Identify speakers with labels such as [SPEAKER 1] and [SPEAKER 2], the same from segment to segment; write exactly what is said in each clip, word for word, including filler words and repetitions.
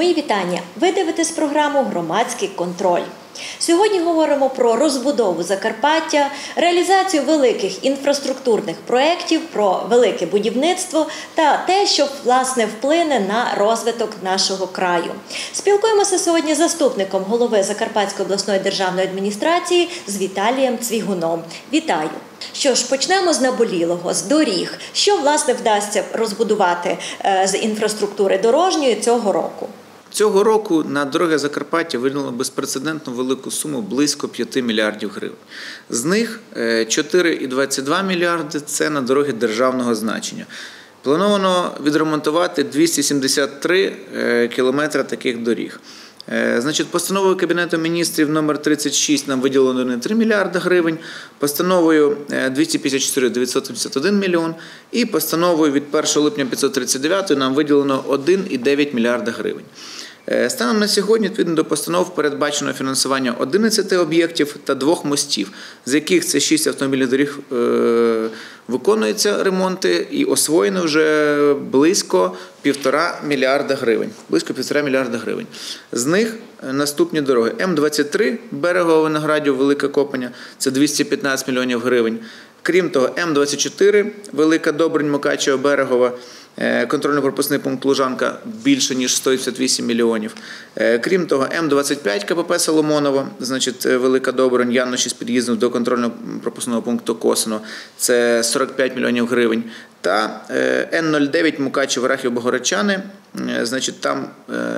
[SPEAKER 1] Мої вітання! Ви дивитесь програму «Громадський контроль». Сьогодні говоримо про розбудову Закарпаття, реалізацію великих інфраструктурних проєктів, про велике будівництво та те, що, власне, вплине на розвиток нашого краю. Спілкуємося сьогодні з заступником голови Закарпатської обласної державної адміністрації з Віталієм Цвігуном. Вітаю! Що ж, почнемо з наболілого, з доріг. Що, власне, вдасться розбудувати з інфраструктури дорожньої цього року?
[SPEAKER 2] Цього року на дороги Закарпаття виділено безпрецедентно велику суму – близько п'яти мільярдів гривень. З них чотири цілих двадцять два мільярди – це на дороги державного значення. Плановано відремонтувати двісті сімдесят три кілометри таких доріг. Значить, постановою Кабінету міністрів номер тридцять шість нам виділено не три мільярди гривень, постановою двісті п'ятдесят чотири – дев'ятсот сімдесят один мільйон і постановою від першого липня п'ятсот тридцять дев'ять нам виділено один цілих дев'ять мільярда гривень. Станом на сьогодні, відповідно до постанов, передбачено фінансування одинадцяти об'єктів та двох мостів, з яких це шість автомобільних доріг е, виконуються ремонти і освоєно вже близько півтора мільярда гривень. Близько півтора мільярда гривень. З них наступні дороги. Ем двадцять три Берегово-Виноградів, Велика Копаня – це двісті п'ятнадцять мільйонів гривень. Крім того, Ем двадцять чотири Велика Добринь, Мукачево, Берегово, контрольно-пропускний пункт Лужанка більше, ніж сто вісімдесят вісім мільйонів. Крім того, Ем двадцять п'ять КПП Соломоново, значить, Велика Добринь, Янночі з під'їздом до контрольно-пропускного пункту Косино, це сорок п'ять мільйонів гривень. Та Ен нуль дев'ять Мукачево, Рахів, Богородчани, значить, там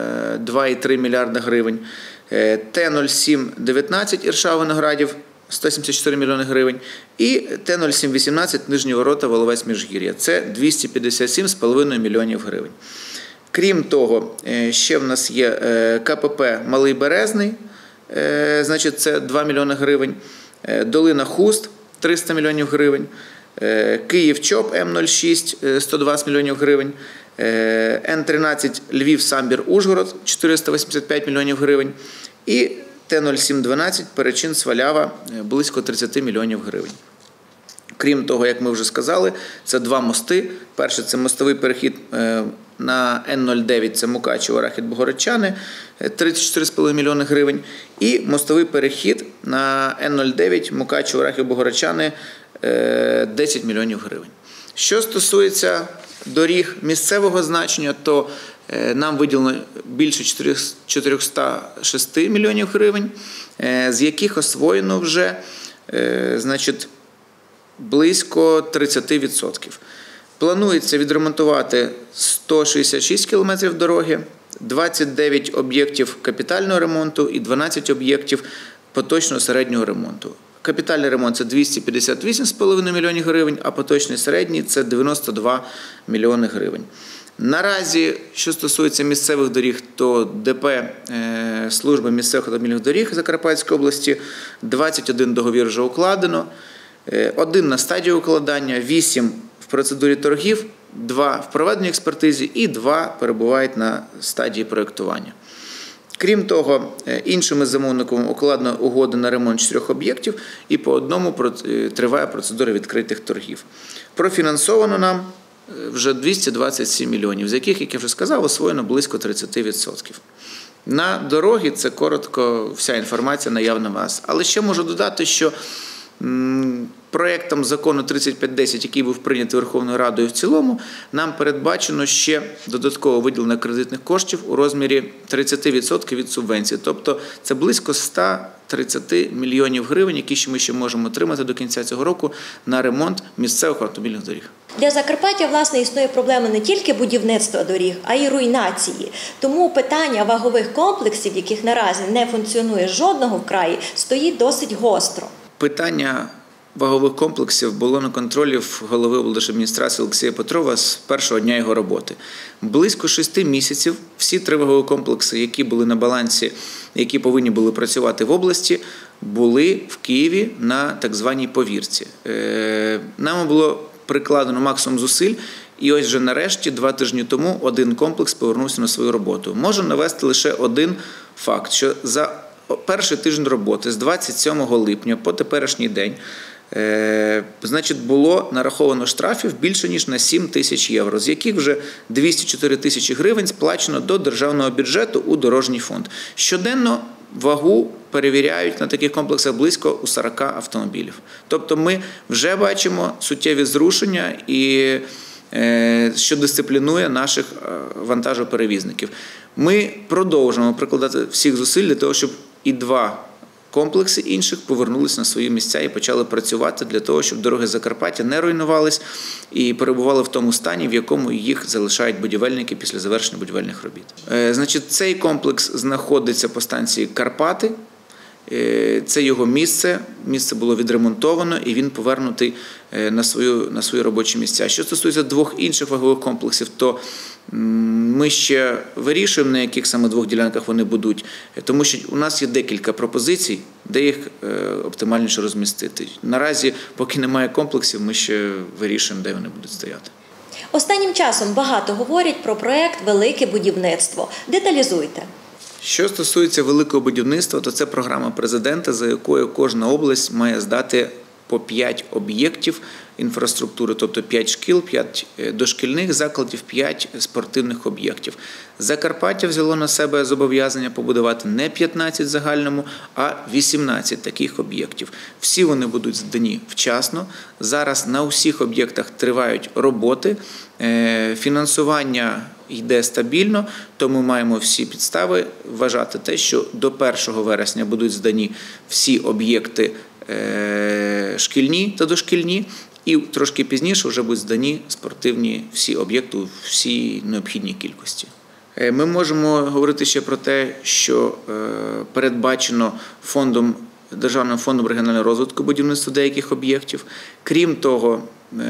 [SPEAKER 2] два цілих три мільярда гривень. Те нуль сім дев'ятнадцять Ірша, Виноградів, сто сімдесят чотири мільйони гривень. І Те нуль сім вісімнадцять Нижні Ворота, Воловець, Міжгір'я. Це двісті п'ятдесят сім цілих п'ять десятих мільйонів гривень. Крім того, ще в нас є КПП Малий Березний, значить, це два мільйони гривень. Долина Хуст – триста мільйонів гривень. Київ-Чоп Ем нуль шість – сто двадцять мільйонів гривень. Ен тринадцять Львів-Самбір-Ужгород – чотириста вісімдесят п'ять мільйонів гривень. І Те нуль сім дванадцять Перечин-Свалява – близько тридцять мільйонів гривень. Крім того, як ми вже сказали, це два мости. Перший – це мостовий перехід на Ен нуль дев'ять, це Мукачево, Рахів, Богородчани, тридцять чотири цілих п'ять мільйони гривень. І мостовий перехід на Ен нуль дев'ять, Мукачево, Рахів, Богородчани, десять мільйонів гривень. Що стосується доріг місцевого значення, то нам виділено більше чотириста шість мільйонів гривень, з яких освоєно вже, значить, близько тридцять відсотків. Планується відремонтувати сто шістдесят шість кілометрів дороги, двадцять дев'ять об'єктів капітального ремонту і дванадцять об'єктів поточного середнього ремонту. Капітальний ремонт – це двісті п'ятдесят вісім цілих п'ять десятих мільйонів гривень, а поточний середній – це дев'яносто два мільйони гривень. Наразі, що стосується місцевих доріг, то ДП е, служби місцевих автомобільних доріг Закарпатської області двадцять один договір вже укладено, е, один на стадії укладання, вісім в процедурі торгів, два в проведенні експертизі і два перебувають на стадії проєктування. Крім того, іншими замовниками укладено угоди на ремонт чотирьох об'єктів і по одному триває процедура відкритих торгів. Профінансовано нам вже двісті двадцять сім мільйонів, з яких, як я вже сказав, освоєно близько тридцять відсотків. На дороги це коротко вся інформація наявна у вас. Але ще можу додати, що м, проєктом закону тридцять п'ять десять, який був прийнятий Верховною Радою в цілому, нам передбачено ще додатково виділення кредитних коштів у розмірі тридцять відсотків від субвенції. Тобто це близько сто тридцять мільйонів гривень, які ще ми ще можемо отримати до кінця цього року на ремонт місцевих автомобільних доріг.
[SPEAKER 1] Для Закарпаття, власне, існує проблема не тільки будівництва доріг, а й руйнації. Тому питання вагових комплексів, яких наразі не функціонує жодного в краї, стоїть досить гостро.
[SPEAKER 2] Питання вагових комплексів було на контролі в голови облдержадміністрації Олексія Петрова з першого дня його роботи. Близько шести місяців всі три вагові комплекси, які були на балансі, які повинні були працювати в області, були в Києві на так званій повірці. Нам було прикладено максимум зусиль, і ось вже нарешті, два тижні тому, один комплекс повернувся на свою роботу. Можу навести лише один факт, що за перший тиждень роботи з двадцять сьомого липня по теперішній день Значить, було нараховано штрафів більше, ніж на сім тисяч євро, з яких вже двісті чотири тисячі гривень сплачено до державного бюджету у дорожній фонд. Щоденно вагу перевіряють на таких комплексах близько у сорока автомобілів. Тобто ми вже бачимо суттєві зрушення, і що дисциплінує наших вантажоперевізників. Ми продовжуємо прикладати всіх зусиль для того, щоб і два комплекси інших повернулися на свої місця і почали працювати для того, щоб дороги Закарпаття не руйнувались і перебували в тому стані, в якому їх залишають будівельники після завершення будівельних робіт. Значить, цей комплекс знаходиться по станції Карпати. Це його місце, місце було відремонтовано і він повернутий на, свою, на свої робочі місця. Що стосується двох інших вагових комплексів, то ми ще вирішуємо, на яких саме двох ділянках вони будуть, тому що у нас є декілька пропозицій, де їх оптимальніше розмістити. Наразі, поки немає комплексів, ми ще вирішуємо, де вони будуть стояти.
[SPEAKER 1] Останнім часом багато говорять про проєкт «Велике будівництво». Деталізуйте.
[SPEAKER 2] Що стосується великого будівництва, то це програма президента, за якою кожна область має здати по п'ять об'єктів інфраструктури, тобто п'ять шкіл, п'ять дошкільних закладів, п'ять спортивних об'єктів. Закарпаття взяло на себе зобов'язання побудувати не п'ятнадцять в загальному, а вісімнадцять таких об'єктів. Всі вони будуть здані вчасно. Зараз на усіх об'єктах тривають роботи, фінансування йде стабільно, тому маємо всі підстави вважати те, що до першого вересня будуть здані всі об'єкти шкільні та дошкільні, і трошки пізніше вже будуть здані спортивні всі об'єкти у всій необхідній кількості. Ми можемо говорити ще про те, що передбачено фондом, Державним фондом регіонального розвитку будівництва деяких об'єктів. Крім того,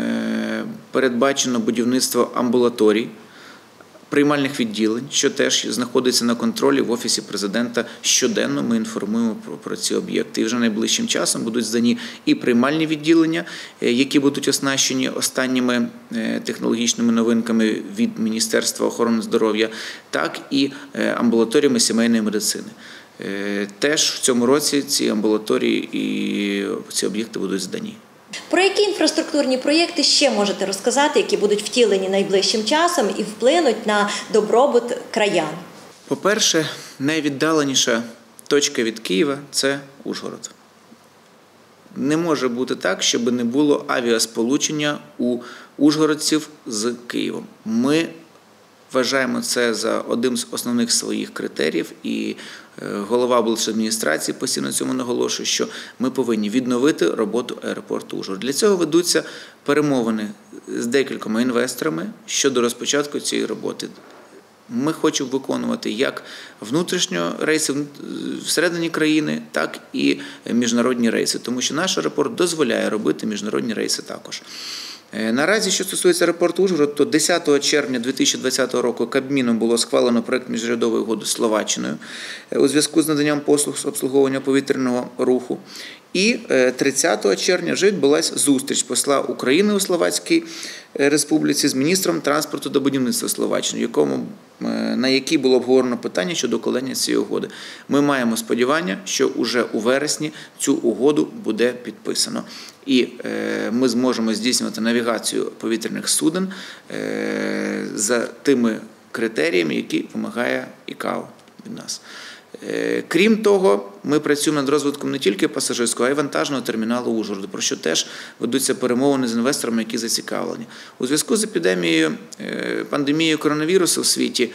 [SPEAKER 2] передбачено будівництво амбулаторій, приймальних відділень, що теж знаходиться на контролі в Офісі президента. Щоденно ми інформуємо про, про ці об'єкти. І вже найближчим часом будуть здані і приймальні відділення, які будуть оснащені останніми технологічними новинками від Міністерства охорони здоров'я, так і амбулаторіями сімейної медицини. Теж в цьому році ці амбулаторії і ці об'єкти будуть здані.
[SPEAKER 1] Про які інфраструктурні проєкти ще можете розказати, які будуть втілені найближчим часом і вплинуть на добробут краян?
[SPEAKER 2] По-перше, найвіддаленіша точка від Києва – це Ужгород. Не може бути так, щоб не було авіасполучення у ужгородців з Києвом. Ми вважаємо це за одним з основних своїх критеріїв, і голова облдержадміністрації постійно цьому наголошує, що ми повинні відновити роботу аеропорту Ужгород. Для цього ведуться перемовини з декількома інвесторами щодо розпочатку цієї роботи. Ми хочемо виконувати як внутрішні рейси всередині країни, так і міжнародні рейси, тому що наш аеропорт дозволяє робити міжнародні рейси також. Наразі, що стосується аеропорту Ужгород, то десятого червня дві тисячі двадцятого року Кабміном було схвалено проект міжурядової угоди з Словаччиною у зв'язку з наданням послуг з обслуговування повітряного руху. І тридцятого червня вже відбулася зустріч посла України у Словацькій Республіці з міністром транспорту та будівництва Словаччини, якому, на якій було обговорено питання щодо укладення цієї угоди. Ми маємо сподівання, що вже у вересні цю угоду буде підписано. І ми зможемо здійснювати навігацію повітряних суден за тими критеріями, які вимагає ІКАО від нас. Крім того, ми працюємо над розвитком не тільки пасажирського, а й вантажного терміналу Ужгороду, про що теж ведуться перемовини з інвесторами, які зацікавлені. У зв'язку з епідемією, пандемією коронавірусу в світі,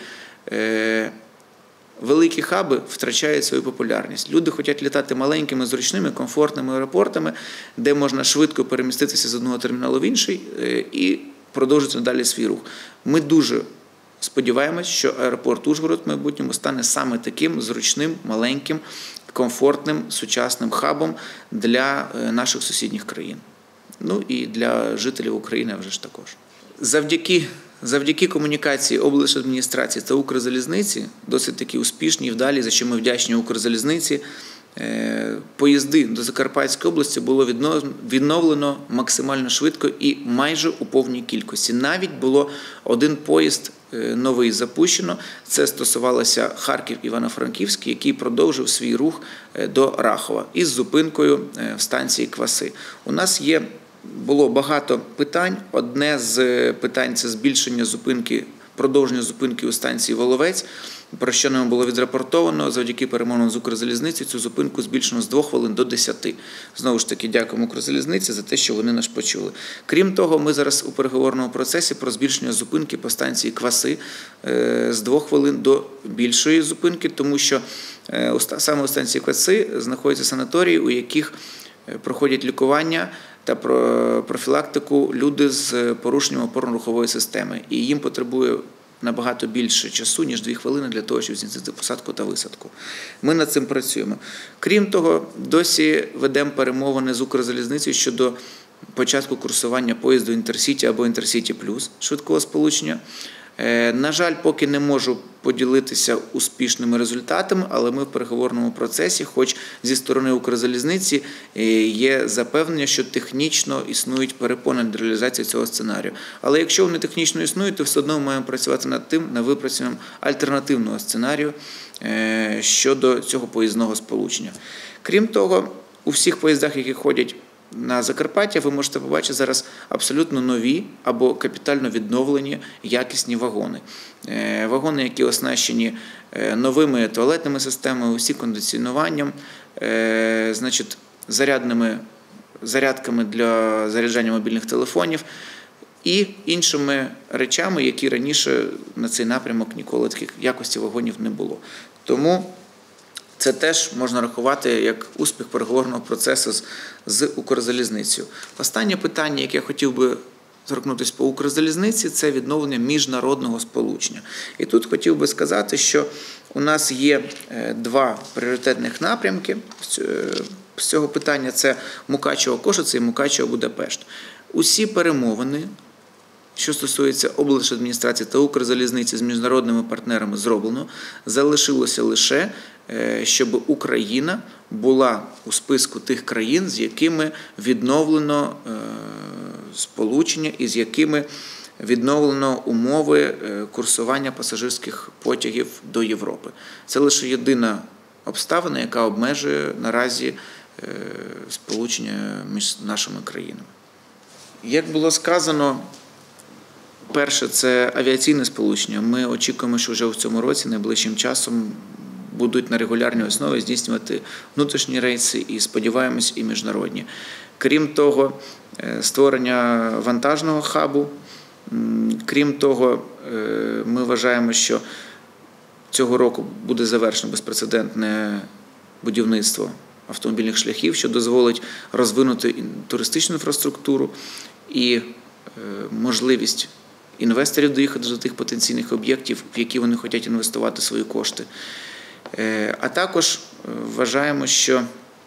[SPEAKER 2] великі хаби втрачають свою популярність. Люди хочуть літати маленькими, зручними, комфортними аеропортами, де можна швидко переміститися з одного терміналу в інший і продовжити далі свій рух. Ми дуже сподіваємось, що аеропорт Ужгород в майбутньому стане саме таким зручним, маленьким, комфортним, сучасним хабом для наших сусідніх країн. Ну і для жителів України вже ж також. Завдяки, завдяки комунікації облдержадміністрації та Укрзалізниці, досить такі успішні і вдалі, за що ми вдячні Укрзалізниці, поїзди до Закарпатської області було відновлено максимально швидко і майже у повній кількості. Навіть було один поїзд новий запущено, це стосувалося Харків-Івано-Франківський, який продовжив свій рух до Рахова із зупинкою в станції Кваси. У нас є, було багато питань. Одне з питань – це збільшення зупинки, продовження зупинки у станції Воловець, про що нам було відрапортовано. Завдяки перемовинам з Укрзалізницею цю зупинку збільшено з двох хвилин до десяти. Знову ж таки, дякуємо Укрзалізниці за те, що вони нас почули. Крім того, ми зараз у переговорному процесі про збільшення зупинки по станції Кваси з двох хвилин до більшої зупинки, тому що саме у станції Кваси знаходяться санаторії, у яких проходять лікування та профілактику люди з порушенням опорно-рухової системи. І їм потребує набагато більше часу, ніж дві хвилини для того, щоб здійснити посадку та висадку. Ми над цим працюємо. Крім того, досі ведемо перемовини з Укрзалізницею щодо початку курсування поїзду Інтерсіті або Інтерсіті Плюс швидкого сполучення. На жаль, поки не можу поділитися успішними результатами, але ми в переговорному процесі, хоч зі сторони Укрзалізниці є запевнення, що технічно існують перепони для реалізації цього сценарію. Але якщо вони технічно існують, то все одно ми маємо працювати над тим, над випрацюванням альтернативного сценарію щодо цього поїзного сполучення. Крім того, у всіх поїздах, які ходять на Закарпаття, ви можете побачити зараз абсолютно нові або капітально відновлені якісні вагони. Вагони, які оснащені новими туалетними системами, усі кондиціонуванням, значить, зарядними, зарядками для заряджання мобільних телефонів і іншими речами, які раніше на цей напрямок ніколи таких якості вагонів не було. Тому це теж можна рахувати як успіх переговорного процесу з, з Укрзалізницею. Останнє питання, яке я хотів би торкнутися по Укрзалізниці, це відновлення міжнародного сполучення. І тут хотів би сказати, що у нас є два пріоритетних напрямки з цього питання. Це Мукачево-Кошице і Мукачево-Будапешт. Усі перемовини, що стосується облдержадміністрації та Укрзалізниці з міжнародними партнерами, зроблено. Залишилося лише, щоб Україна була у списку тих країн, з якими відновлено сполучення і з якими відновлено умови курсування пасажирських потягів до Європи. Це лише єдина обставина, яка обмежує наразі сполучення між нашими країнами. Як було сказано, перше – це авіаційне сполучення. Ми очікуємо, що вже в цьому році, найближчим часом, будуть на регулярній основі здійснювати внутрішні рейси і, сподіваємось, і міжнародні. Крім того, створення вантажного хабу. Крім того, ми вважаємо, що цього року буде завершено безпрецедентне будівництво автомобільних шляхів, що дозволить розвинути туристичну інфраструктуру і можливість інвесторів доїхати до тих потенційних об'єктів, в які вони хочуть інвестувати свої кошти. А також вважаємо, що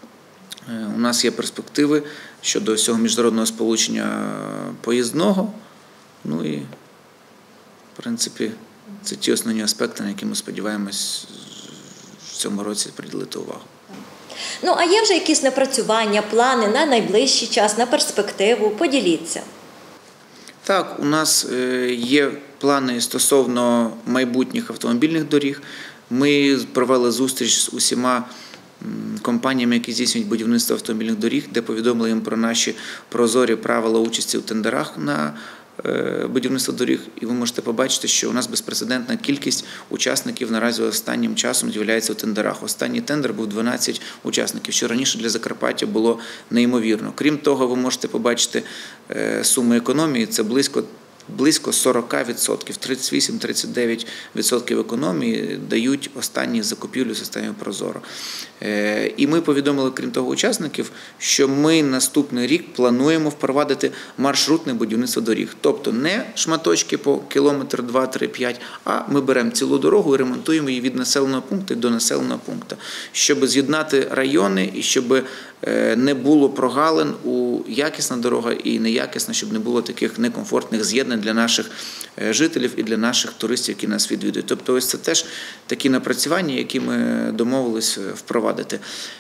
[SPEAKER 2] у нас є перспективи щодо цього міжнародного сполучення поїзного. Ну і, в принципі, це ті основні аспекти, на які ми сподіваємось в цьому році приділити увагу.
[SPEAKER 1] Ну, а є вже якісь напрацювання, плани на найближчий час, на перспективу? Поділіться.
[SPEAKER 2] Так, у нас є плани стосовно майбутніх автомобільних доріг. Ми провели зустріч з усіма компаніями, які здійснюють будівництво автомобільних доріг, де повідомили їм про наші прозорі правила участі у тендерах на будівництво доріг. І ви можете побачити, що у нас безпрецедентна кількість учасників наразі останнім часом з'являється у тендерах. Останній тендер був дванадцять учасників, що раніше для Закарпаття було неймовірно. Крім того, ви можете побачити суми економії, це близько Близько сорок відсотків, тридцять вісім - тридцять дев'ять відсотків економії дають останні закупівлі в системі Прозоро. І ми повідомили, крім того, учасників, що ми наступний рік плануємо впровадити маршрутне будівництво доріг. Тобто не шматочки по кілометр, два, три, п'ять, а ми беремо цілу дорогу і ремонтуємо її від населеного пункту до населеного пункту, щоб з'єднати райони і щоб не було прогалин у якісна дорога і неякісна, щоб не було таких некомфортних з'єднань для наших жителів і для наших туристів, які нас відвідують. Тобто ось це теж такі напрацювання, які ми домовились впровадити.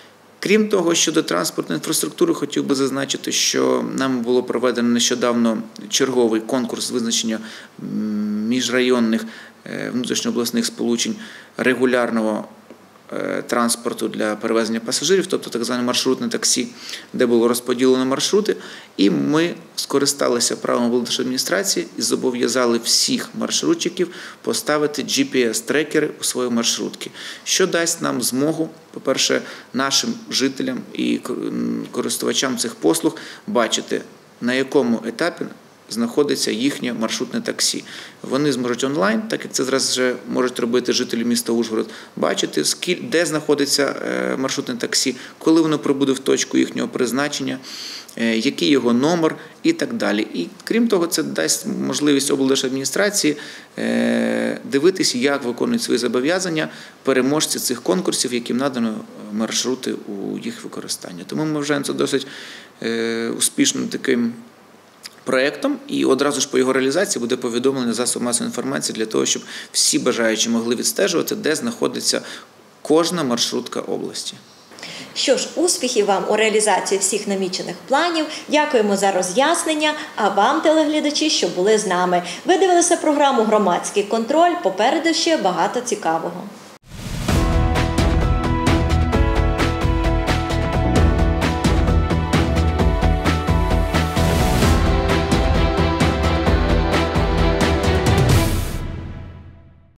[SPEAKER 2] Крім того, щодо транспортної інфраструктури, хотів би зазначити, що нам було проведено нещодавно черговий конкурс з визначення міжрайонних внутрішньообласних сполучень регулярного транспорту для перевезення пасажирів, тобто так зване маршрутне таксі, де було розподілено маршрути, і ми скористалися правом облдержадміністрації і зобов'язали всіх маршрутчиків поставити джі пі ес-трекери у свої маршрутки, що дасть нам змогу, по-перше, нашим жителям і користувачам цих послуг бачити, на якому етапі знаходиться їхнє маршрутне таксі. Вони зможуть онлайн, так як це зараз вже можуть робити жителі міста Ужгород, бачити, де знаходиться маршрутне таксі, коли воно прибуде в точку їхнього призначення, який його номер і так далі. І крім того, це дасть можливість облдержадміністрації дивитися, як виконують свої зобов'язання переможці цих конкурсів, яким надано маршрути у їх використання. Тому ми вважаємо це досить успішним таким проєктом, і одразу ж по його реалізації буде повідомлено засоб масової інформації для того, щоб всі бажаючі могли відстежувати, де знаходиться кожна маршрутка області.
[SPEAKER 1] Що ж, успіхів вам у реалізації всіх намічених планів. Дякуємо за роз'яснення, а вам, телеглядачі, що були з нами. Ви дивилися програму «Громадський контроль». Попереду ще багато цікавого.